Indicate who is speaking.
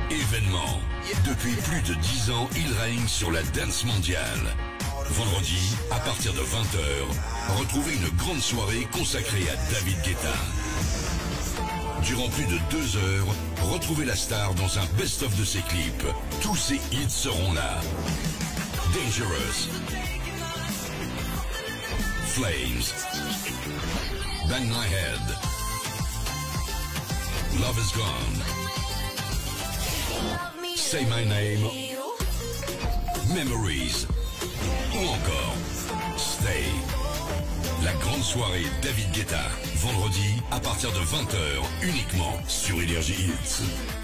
Speaker 1: Événement. Depuis plus de 10 ans, il règne sur la dance mondiale. Vendredi, à partir de 20h, retrouvez une grande soirée consacrée à David Guetta. Durant plus de 2 heures, retrouvez la star dans un best-of de ses clips. Tous ses hits seront là. Dangerous, Flames, Bang My Head, Love Is Gone, Say My Name, Memories, ou encore Stay. La grande soirée David Guetta, vendredi à partir de 20h, uniquement sur Énergie Hits.